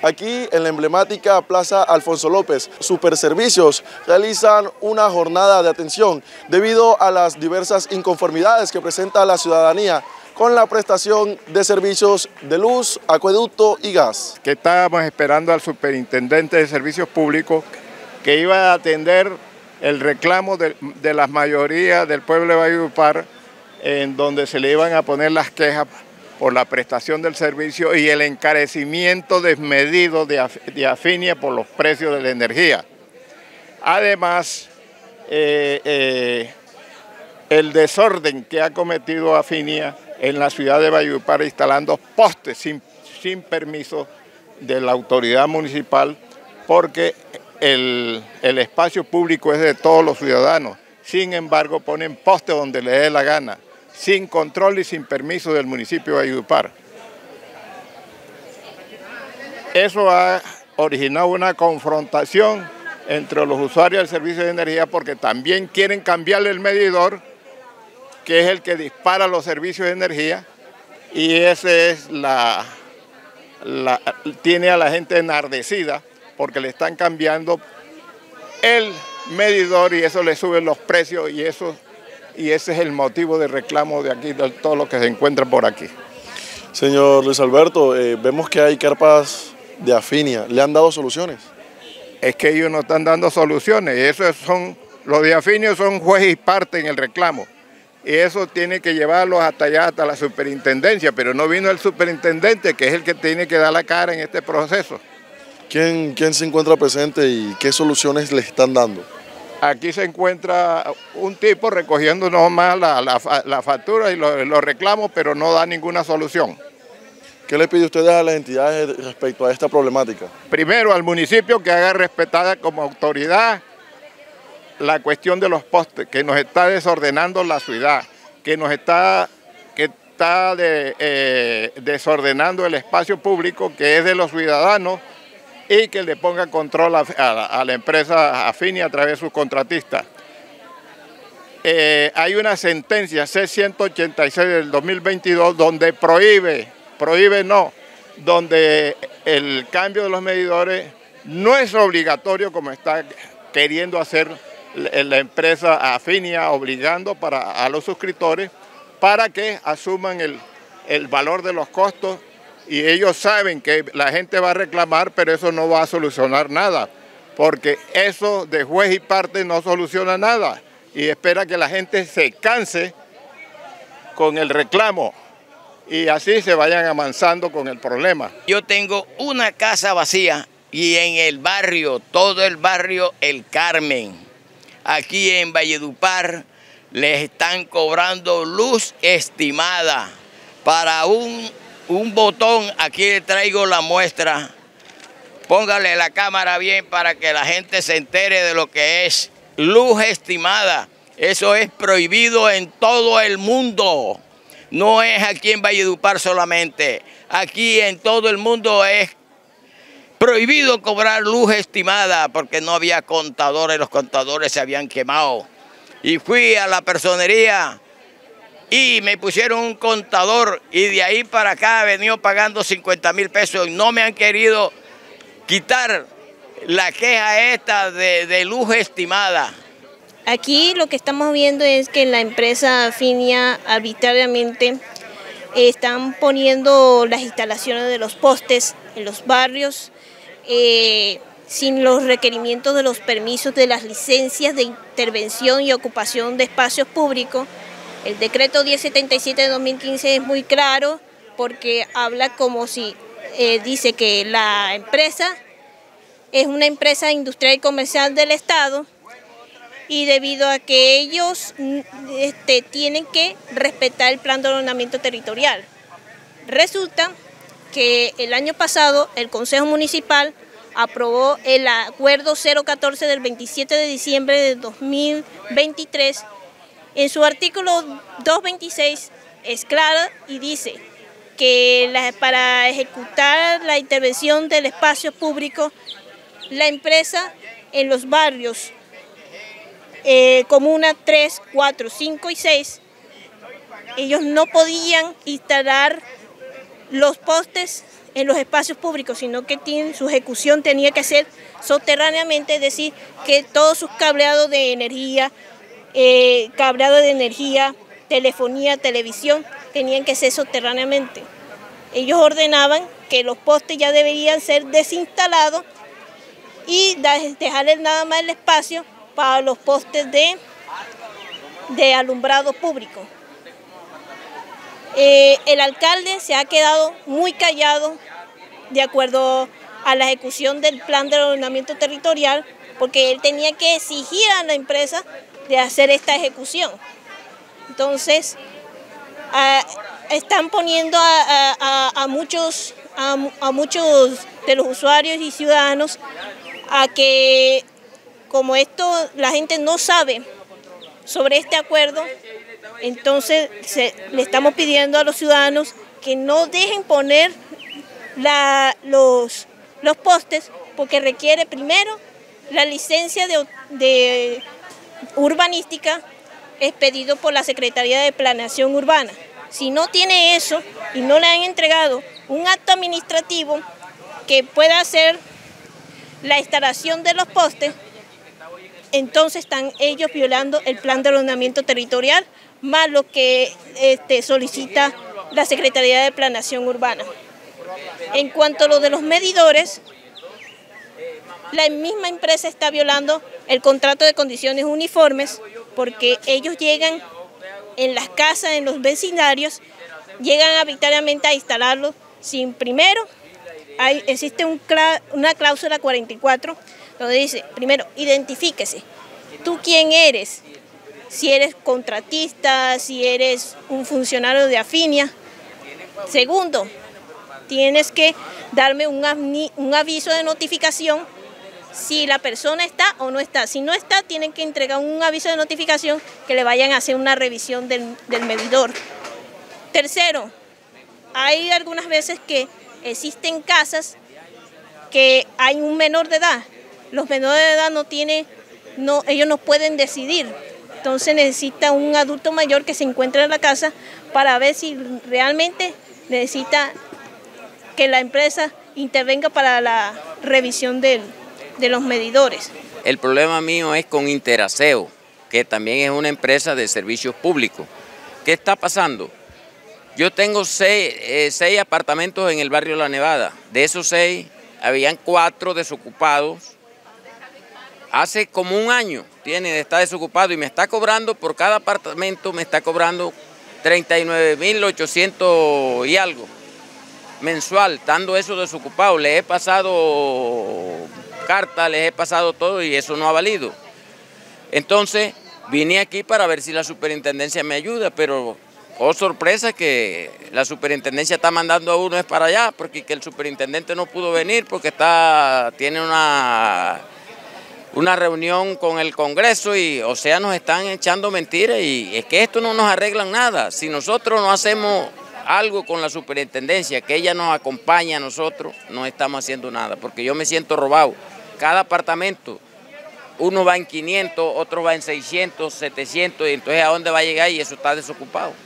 aquí en la emblemática Plaza Alfonso López. Superservicios realizan una jornada de atención debido a las diversas inconformidades que presenta la ciudadanía con la prestación de servicios de luz, acueducto y gas. Que estábamos esperando al superintendente de servicios públicos que iba a atender el reclamo de la mayoría del pueblo de Valledupar, en donde se le iban a poner las quejas por la prestación del servicio y el encarecimiento desmedido de Afinia por los precios de la energía. Además, el desorden que ha cometido Afinia en la ciudad de Valledupar instalando postes sin permiso de la autoridad municipal, porque el espacio público es de todos los ciudadanos. Sin embargo, ponen postes donde les dé la gana, sin control y sin permiso del municipio de Valledupar. Eso ha originado una confrontación entre los usuarios del servicio de energía, porque también quieren cambiarle el medidor, que es el que dispara los servicios de energía, y ese es tiene a la gente enardecida porque le están cambiando el medidor y eso le sube los precios, y ese es el motivo de reclamo de aquí, de todo lo que se encuentra por aquí. Señor Luis Alberto, vemos que hay carpas de Afinia. ¿Le han dado soluciones? Es que ellos no están dando soluciones. Los de Afinia son juez y parte en el reclamo. Y eso tiene que llevarlos hasta allá, hasta la superintendencia, pero no vino el superintendente, que es el que tiene que dar la cara en este proceso. ¿Quién se encuentra presente y qué soluciones le están dando? Aquí se encuentra un tipo recogiendo nomás la factura y los reclamos, pero no da ninguna solución. ¿Qué le pide usted a las entidades respecto a esta problemática? Primero, al municipio que haga respetada como autoridad la cuestión de los postes, que nos está desordenando la ciudad, que está desordenando el espacio público que es de los ciudadanos, y que le ponga control a la empresa Afinia a través de sus contratistas. Hay una sentencia C-186 del 2022 donde donde el cambio de los medidores no es obligatorio como está queriendo hacer la empresa Afinia, obligando a los suscriptores para que asuman el valor de los costos, y ellos saben que la gente va a reclamar, pero eso no va a solucionar nada, porque eso de juez y parte no soluciona nada, y espera que la gente se canse con el reclamo y así se vayan amansando con el problema. Yo tengo una casa vacía y en el barrio, todo el barrio El Carmen, aquí en Valledupar, les están cobrando luz estimada para un botón. Aquí le traigo la muestra. Póngale la cámara bien para que la gente se entere de lo que es luz estimada. Eso es prohibido en todo el mundo. No es aquí en Valledupar solamente. Aquí en todo el mundo es prohibido cobrar luz estimada porque no había contadores, los contadores se habían quemado. Y fui a la personería y me pusieron un contador, y de ahí para acá he venido pagando 50.000 pesos. No me han querido quitar la queja esta de luz estimada. Aquí lo que estamos viendo es que la empresa Afinia arbitrariamente están poniendo las instalaciones de los postes en los barrios sin los requerimientos de los permisos de las licencias de intervención y ocupación de espacios públicos. El decreto 1077 de 2015 es muy claro porque habla como si dice que la empresa es una empresa industrial y comercial del Estado, y debido a que ellos tienen que respetar el plan de ordenamiento territorial. Resulta que el año pasado el Consejo Municipal aprobó el acuerdo 014 del 27 de diciembre de 2023. En su artículo 226 es claro y dice que para ejecutar la intervención del espacio público, la empresa en los barrios Comuna 3, 4, 5 y 6, ellos no podían instalar los postes en los espacios públicos, sino que su ejecución tenía que ser soterráneamente, es decir, que todos sus cableados de energía, telefonía, televisión, tenían que ser soterráneamente. Ellos ordenaban que los postes ya deberían ser desinstalados y dejarles nada más el espacio para los postes de alumbrado público. El alcalde se ha quedado muy callado de acuerdo a la ejecución del plan de ordenamiento territorial, porque él tenía que exigir a la empresa de hacer esta ejecución. Entonces, están poniendo a muchos de los usuarios y ciudadanos a que, como esto la gente no sabe sobre este acuerdo, entonces le estamos pidiendo a los ciudadanos que no dejen poner los postes, porque requiere primero la licencia de urbanística expedido por la Secretaría de Planeación Urbana. Si no tiene eso y no le han entregado un acto administrativo que pueda hacer la instalación de los postes, entonces están ellos violando el plan de ordenamiento territorial, más lo que solicita la Secretaría de Planeación Urbana. En cuanto a lo de los medidores, la misma empresa está violando el contrato de condiciones uniformes, porque ellos llegan en las casas, en los vecindarios, llegan arbitrariamente a instalarlos sin primero. Existe una cláusula 44 donde dice, primero, identifíquese, tú quién eres, si eres contratista, si eres un funcionario de Afinia. Segundo, tienes que darme un aviso de notificación si la persona está o no está. Si no está, tienen que entregar un aviso de notificación que le vayan a hacer una revisión del medidor. Tercero, hay algunas veces que existen casas que hay un menor de edad. Los menores de edad ellos no pueden decidir. Entonces necesita un adulto mayor que se encuentre en la casa para ver si realmente necesita que la empresa intervenga para la revisión de los medidores. El problema mío es con Interaseo, que también es una empresa de servicios públicos. ¿Qué está pasando? Yo tengo seis apartamentos en el barrio La Nevada. De esos 6, habían 4 desocupados. Hace como un año está desocupado y me está cobrando por cada apartamento, me está cobrando 39.800 y algo mensual, estando eso desocupado. Les he pasado cartas, les he pasado todo y eso no ha valido. Entonces vine aquí para ver si la superintendencia me ayuda, pero oh sorpresa que la superintendencia está mandando a uno es para allá, porque que el superintendente no pudo venir porque tiene una reunión con el Congreso y o sea nos están echando mentiras y es que esto no nos arreglan nada. Si nosotros no hacemos algo con la superintendencia, que ella nos acompaña a nosotros, no estamos haciendo nada, porque yo me siento robado. Cada apartamento, uno va en 500, otro va en 600, 700, y entonces ¿a dónde va a llegar? Y eso está desocupado.